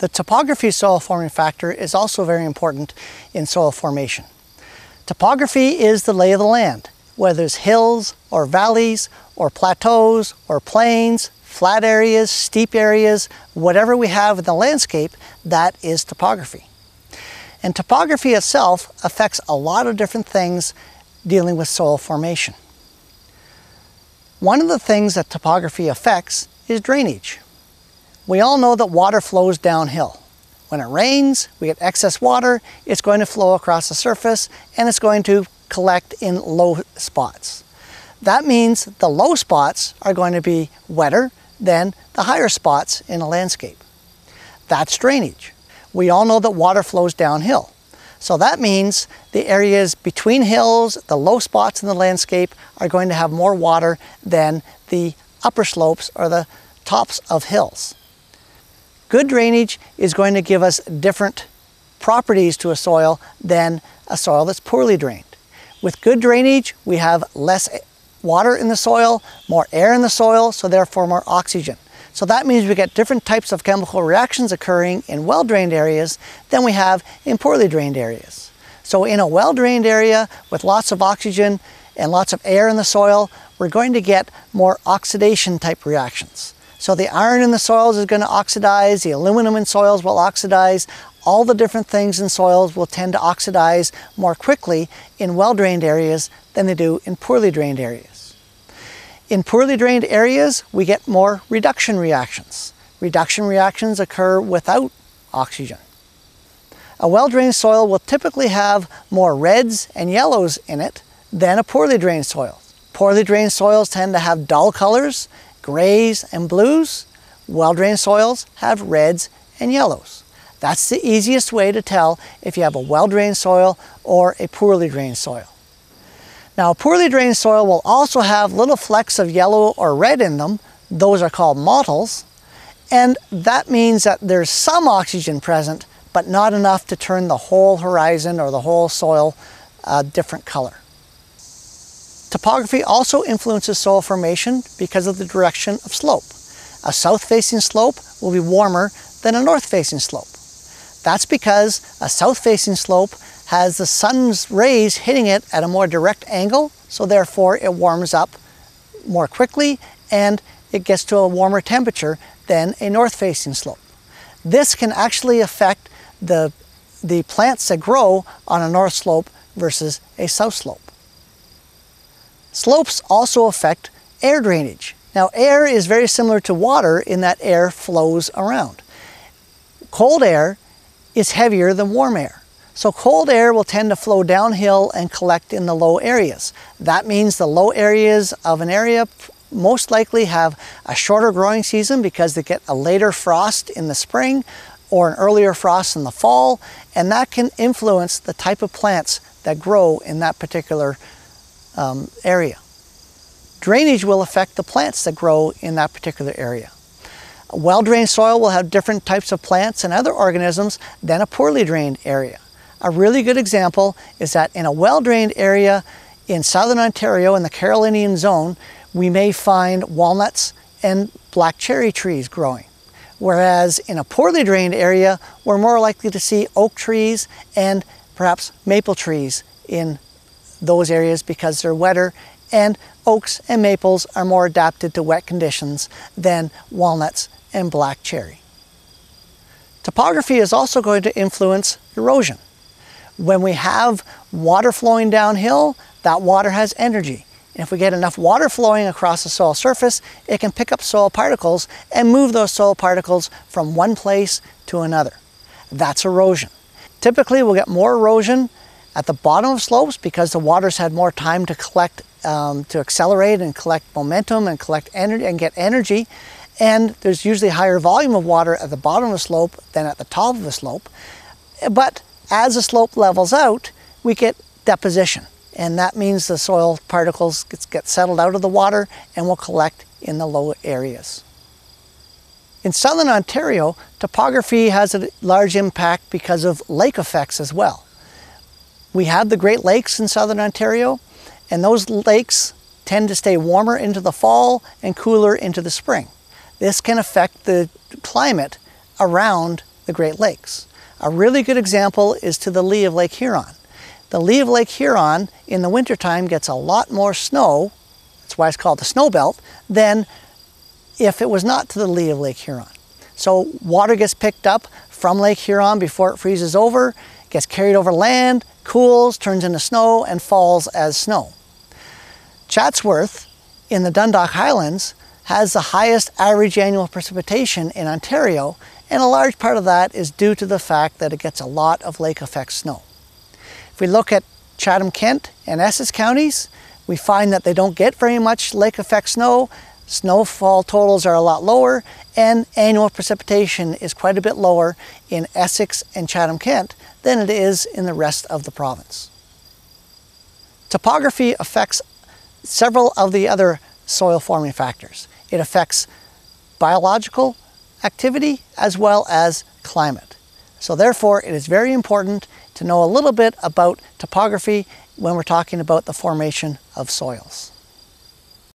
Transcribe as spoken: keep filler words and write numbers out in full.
The topography soil forming factor is also very important in soil formation. Topography is the lay of the land, whether it's hills or valleys or plateaus or plains, flat areas, steep areas, whatever we have in the landscape, that is topography. And topography itself affects a lot of different things dealing with soil formation. One of the things that topography affects is drainage. We all know that water flows downhill. When it rains, we get excess water, it's going to flow across the surface and it's going to collect in low spots. That means the low spots are going to be wetter than the higher spots in a landscape. That's drainage. We all know that water flows downhill. So that means the areas between hills, the low spots in the landscape, are going to have more water than the upper slopes or the tops of hills. Good drainage is going to give us different properties to a soil than a soil that's poorly drained. With good drainage, we have less water in the soil, more air in the soil, so therefore more oxygen. So that means we get different types of chemical reactions occurring in well-drained areas than we have in poorly drained areas. So in a well-drained area with lots of oxygen and lots of air in the soil, we're going to get more oxidation type reactions. So the iron in the soils is going to oxidize, the aluminum in soils will oxidize, all the different things in soils will tend to oxidize more quickly in well-drained areas than they do in poorly drained areas. In poorly drained areas, we get more reduction reactions. Reduction reactions occur without oxygen. A well-drained soil will typically have more reds and yellows in it than a poorly drained soil. Poorly drained soils tend to have dull colors, grays and blues. Well-drained soils have reds and yellows. That's the easiest way to tell if you have a well-drained soil or a poorly drained soil. Now, a poorly drained soil will also have little flecks of yellow or red in them. Those are called mottles. And that means that there's some oxygen present, but not enough to turn the whole horizon or the whole soil a different color. Topography also influences soil formation because of the direction of slope. A south-facing slope will be warmer than a north-facing slope. That's because a south-facing slope has the sun's rays hitting it at a more direct angle, so therefore it warms up more quickly and it gets to a warmer temperature than a north-facing slope. This can actually affect the, the plants that grow on a north slope versus a south slope. Slopes also affect air drainage. Now, air is very similar to water in that air flows around. Cold air is heavier than warm air. So cold air will tend to flow downhill and collect in the low areas. That means the low areas of an area most likely have a shorter growing season because they get a later frost in the spring or an earlier frost in the fall, and that can influence the type of plants that grow in that particular um, area. Drainage will affect the plants that grow in that particular area. A well-drained soil will have different types of plants and other organisms than a poorly drained area. A really good example is that in a well-drained area in southern Ontario in the Carolinian zone, we may find walnuts and black cherry trees growing. Whereas in a poorly drained area, we're more likely to see oak trees and perhaps maple trees in those areas because they're wetter, and oaks and maples are more adapted to wet conditions than walnuts and black cherry. Topography is also going to influence erosion. When we have water flowing downhill, that water has energy. And if we get enough water flowing across the soil surface, it can pick up soil particles and move those soil particles from one place to another. That's erosion. Typically, we'll get more erosion at the bottom of slopes because the water's had more time to collect, um, to accelerate and collect momentum and collect energy and get energy. And there's usually a higher volume of water at the bottom of the slope than at the top of the slope. But as the slope levels out, we get deposition. And that means the soil particles get, get settled out of the water and will collect in the low areas. In southern Ontario, topography has a large impact because of lake effects as well. We have the Great Lakes in southern Ontario, and those lakes tend to stay warmer into the fall and cooler into the spring. This can affect the climate around the Great Lakes. A really good example is to the lee of Lake Huron. The lee of Lake Huron in the wintertime gets a lot more snow, that's why it's called the snow belt, than if it was not to the lee of Lake Huron. So water gets picked up from Lake Huron before it freezes over, gets carried over land, cools, turns into snow, and falls as snow. Chatsworth in the Dundalk Highlands has the highest average annual precipitation in Ontario, and a large part of that is due to the fact that it gets a lot of lake effect snow. If we look at Chatham-Kent and Essex counties, we find that they don't get very much lake effect snow. Snowfall totals are a lot lower, and annual precipitation is quite a bit lower in Essex and Chatham-Kent than it is in the rest of the province. Topography affects several of the other soil forming factors. It affects biological activity as well as climate. So therefore, it is very important to know a little bit about topography when we're talking about the formation of soils.